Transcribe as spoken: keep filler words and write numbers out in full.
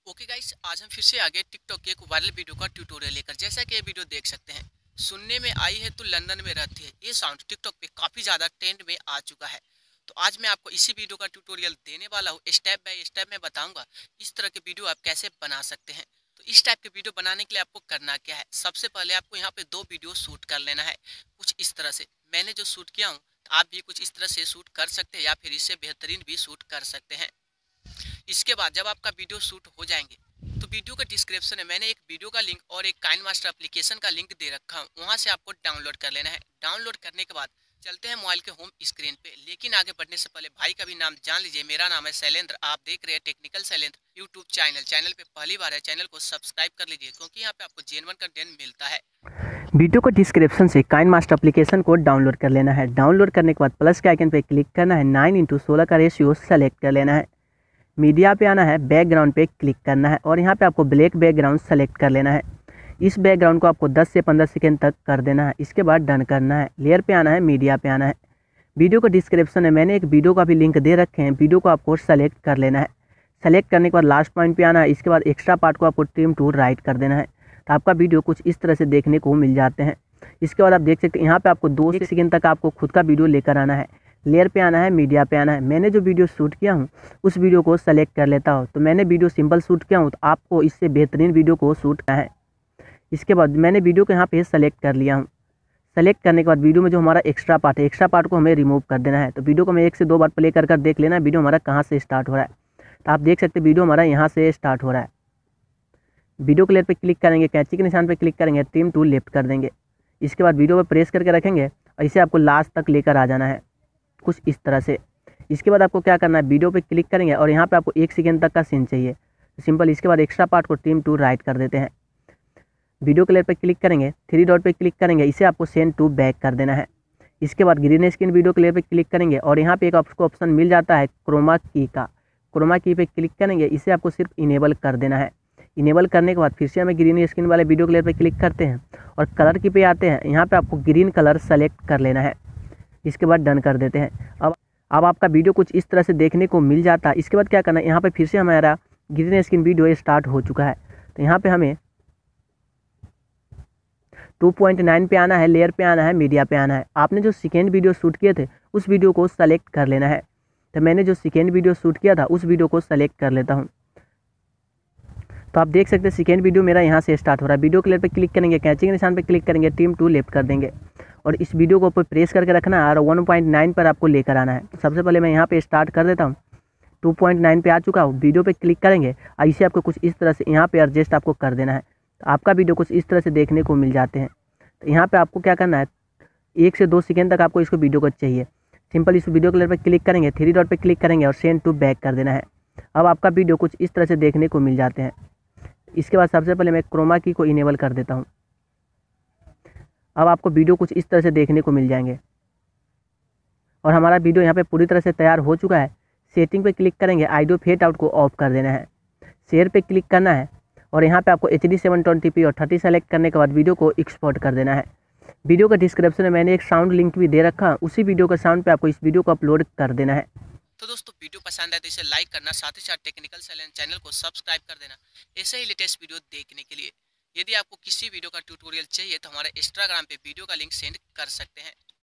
Okay guys, आज हम फिर से आ गए टिकटॉक के एक वायरल वीडियो का ट्यूटोरियल लेकर। जैसा कि ये वीडियो देख सकते हैं, सुनने में आई है तो लंदन में रहती है, ये साउंड टिकटॉक पे काफी ज्यादा ट्रेंड में आ चुका है। तो आज मैं आपको इसी वीडियो का ट्यूटोरियल देने वाला हूँ। स्टेप बाय स्टेप मैं बताऊंगा इस तरह के वीडियो आप कैसे बना सकते हैं। तो इस टाइप के वीडियो बनाने के लिए आपको करना क्या है, सबसे पहले आपको यहाँ पे दो वीडियो शूट कर लेना है कुछ इस तरह से। मैंने जो शूट किया हूँ, तो आप भी कुछ इस तरह से शूट कर सकते हैं या फिर इससे बेहतरीन भी शूट कर सकते हैं। इसके बाद जब आपका वीडियो शूट हो जाएंगे, तो वीडियो का डिस्क्रिप्शन में मैंने एक वीडियो का लिंक और एक काइन मास्टर एप्लीकेशन का लिंक दे रखा हूँ, वहाँ से आपको डाउनलोड कर लेना है। डाउनलोड करने के बाद चलते हैं मोबाइल के होम स्क्रीन पे। लेकिन आगे बढ़ने से पहले भाई का भी नाम जान लीजिए। मेरा नाम है शैलेंद्र, आप देख रहे हैं technical Shailendra YouTube channel. Channel पे पहली बार है, चैनल को सब्सक्राइब कर लीजिए, क्योंकि यहाँ पे आपको जेन्युइन कंटेंट मिलता है। वीडियो को डिस्क्रिप्शन से काइन मास्टर एप्लीकेशन को डाउनलोड कर लेना है। डाउनलोड करने के बाद प्लस के आइकन पे क्लिक करना है, नाइन इंटू सोलह का रेशियो सेलेक्ट कर लेना है। मीडिया पे आना है, बैकग्राउंड पे क्लिक करना है और यहाँ पे आपको ब्लैक बैकग्राउंड सेलेक्ट कर लेना है। इस बैकग्राउंड को आपको दस से पंद्रह सेकंड तक कर देना है। इसके बाद डन करना है। लेयर पे आना है, मीडिया पे आना है। वीडियो को डिस्क्रिप्शन में मैंने एक वीडियो का भी लिंक दे रखे हैं, वीडियो को आपको सेलेक्ट कर लेना है। सेलेक्ट करने के बाद लास्ट पॉइंट पे आना है। इसके बाद एक्स्ट्रा पार्ट को आपको ट्रिम टू राइट कर देना है, तो आपका वीडियो कुछ इस तरह से देखने को मिल जाते हैं। इसके बाद आप देख सकते हैं यहाँ पे आपको दो सेकंड तक आपको खुद का वीडियो लेकर आना है। लेयर पे आना है, मीडिया पे आना है। मैंने जो वीडियो शूट किया हूँ उस वीडियो को सेलेक्ट कर लेता हूँ। तो मैंने वीडियो सिंपल शूट किया हूँ, तो आपको इससे बेहतरीन वीडियो को शूट करना है। इसके बाद मैंने वीडियो को यहाँ पे सेलेक्ट कर लिया हूँ। सेलेक्ट करने के बाद वीडियो में जो हमारा एक्स्ट्रा पार्ट है, एक्स्ट्रा पार्ट को हमें रिमूव कर देना है। तो वीडियो को मैं एक से दो बार प्ले कर कर देख लेना वीडियो हमारा कहाँ से स्टार्ट हो रहा है। तो आप देख सकते हैं वीडियो हमारा यहाँ से स्टार्ट हो रहा है। वीडियो क्लियर पे क्लिक करेंगे, कैंची के निशान पे क्लिक करेंगे, ट्रिम टू लेफ्ट कर देंगे। इसके बाद वीडियो पर प्रेस करके रखेंगे और इसे आपको लास्ट तक लेकर आ जाना है कुछ इस तरह से। इसके बाद आपको क्या करना है, वीडियो पे क्लिक करेंगे और यहाँ पे आपको एक सेकेंड तक का सीन चाहिए, तो सिंपल इसके बाद एक्स्ट्रा पार्ट को ट्रिम टू राइट कर देते हैं। वीडियो क्लियर पे क्लिक करेंगे, थ्री डॉट पे क्लिक करेंगे, इसे आपको सेंड टू बैक कर देना है। इसके बाद ग्रीन स्क्रीन वीडियो क्लियर पे क्लिक करेंगे और यहाँ पे एक आपको ऑप्शन मिल जाता है क्रोमा की का। क्रोमा की पे क्लिक करेंगे, इसे आपको सिर्फ इनेबल कर देना है। इनेबल करने के बाद फिर से हमें ग्रीन स्क्रीन वाले वीडियो क्लियर पे क्लिक करते हैं और कलर की पे आते हैं। यहाँ पे आपको ग्रीन कलर सेलेक्ट कर लेना है। इसके बाद डन कर देते हैं। अब अब आपका वीडियो कुछ इस तरह से देखने को मिल जाता है। इसके बाद क्या करना है, यहाँ पे फिर से हमारा ग्रीन स्क्रीन वीडियो स्टार्ट हो चुका है। तो यहाँ पे हमें टू पॉइंट नाइन पे आना है, लेयर पे आना है, मीडिया पे आना है। आपने जो सेकेंड वीडियो शूट किए थे उस वीडियो को सेलेक्ट कर लेना है। तो मैंने जो सेकेंड वीडियो शूट किया था उस वीडियो को सेलेक्ट कर लेता हूँ। तो आप देख सकते हैं सेकेंड वीडियो मेरा यहाँ से स्टार्ट हो रहा है। वीडियो क्लियर पे क्लिक करेंगे, कैंची के निशान पे क्लिक करेंगे, ट्रिम टू लेफ्ट कर देंगे और इस वीडियो को ऊपर प्रेस करके रखना है और वन पॉइंट नाइन पर आपको लेकर आना है। तो सबसे पहले मैं यहाँ पे स्टार्ट कर देता हूँ। टू पॉइंट नाइन पे आ चुका हूँ। वीडियो पे क्लिक करेंगे और इसे आपको कुछ इस तरह से यहाँ पे एडजस्ट आपको कर देना है। तो आपका वीडियो कुछ इस तरह से देखने को मिल जाते हैं। तो यहाँ पे आपको क्या करना है, एक से दो सेकेंड तक आपको इसको वीडियो को चाहिए। सिंपल इस वीडियो क्लियर पे क्लिक करेंगे, थ्री डॉट पे क्लिक करेंगे और सेंड टू बैक कर देना है। अब आपका वीडियो कुछ इस तरह से देखने को मिल जाते हैं। इसके बाद सबसे पहले मैं क्रोमा की को इनेबल कर देता हूँ। अब आपको वीडियो कुछ इस तरह से देखने को मिल जाएंगे और हमारा वीडियो यहाँ पे पूरी तरह से तैयार हो चुका है। सेटिंग पे क्लिक करेंगे, ऑडियो फेड आउट को ऑफ कर देना है। शेयर पे क्लिक करना है और यहाँ पे आपको H D seven twenty P और थर्टी सेलेक्ट करने के बाद वीडियो को एक्सपोर्ट कर देना है। वीडियो का डिस्क्रिप्शन में मैंने एक साउंड लिंक भी दे रखा, उसी वीडियो के साउंड पे आपको इस वीडियो को अपलोड कर देना है। तो दोस्तों, वीडियो पसंद आए तो इसे लाइक करना, साथ ही साथ टेक्निकल शैलेंद्र चैनल को सब्सक्राइब कर देना ऐसे ही लेटेस्ट वीडियो देखने के लिए। यदि आपको किसी वीडियो का ट्यूटोरियल चाहिए तो हमारे इंस्टाग्राम पे वीडियो का लिंक सेंड कर सकते हैं।